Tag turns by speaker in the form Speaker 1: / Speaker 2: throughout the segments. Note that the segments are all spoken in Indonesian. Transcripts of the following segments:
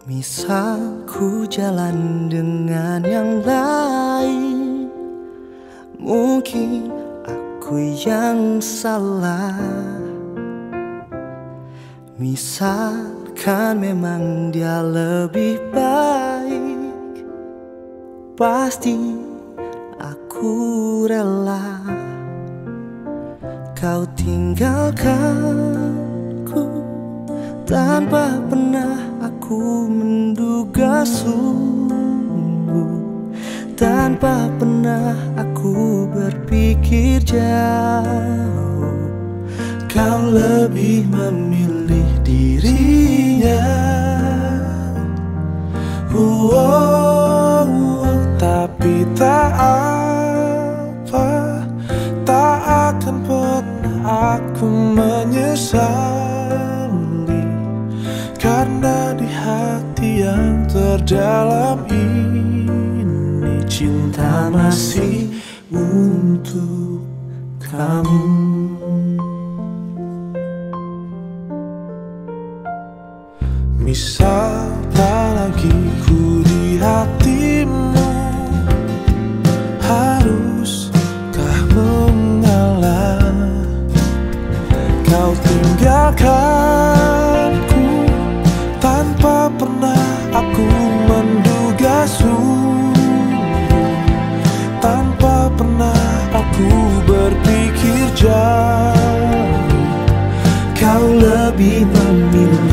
Speaker 1: Misal ku jalan dengan yang lain, mungkin aku yang salah. Misalkan memang dia lebih baik, pasti aku rela. Kau tinggalkanku tanpa pernah aku menduga, sungguh tanpa pernah aku berpikir jauh. Kau lebih memilih dirinya,
Speaker 2: tapi tak apa, tak akan pernah aku menyesali, karena di hati yang terdalam ini cinta masih untuk kamu. Misal tak lagi ku di hatimu, haruskah mengalah? Kau tinggalkanku tanpa pernah aku menduga, sungguh tanpa pernah aku berpikir jauh.
Speaker 1: Kau lebih memilih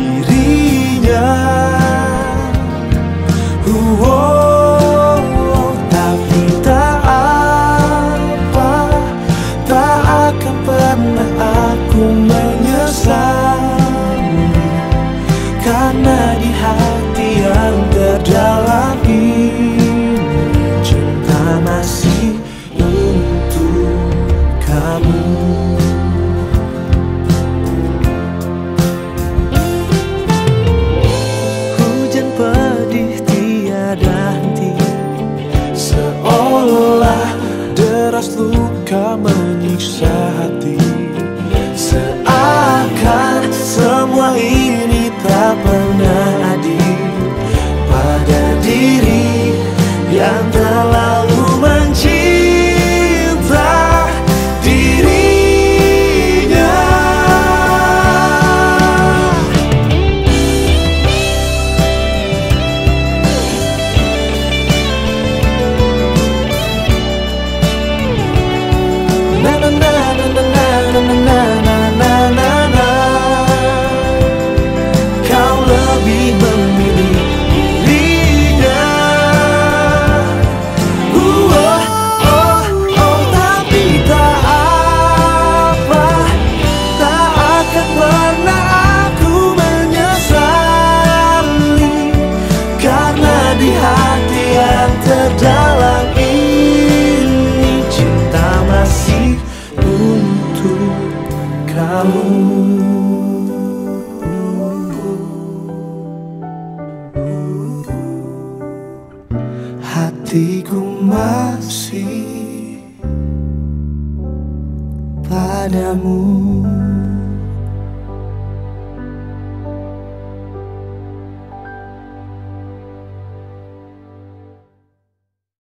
Speaker 1: tapi tak apa, tak akan pernah aku menyesali, karena di hati yang terdalam ini cinta masih untuk kamu.
Speaker 2: Seolah deras luka menyiksa hati,
Speaker 1: seakan semua ini tak pernah adil pada diri yang terlalu mencinta dirinya. Kau lebih memilih dirinya, tapi tak apa, tak akan pernah aku menyesali, karena di hati yang terdalam ini cinta masih untuk kamu. Hatiku masih padamu.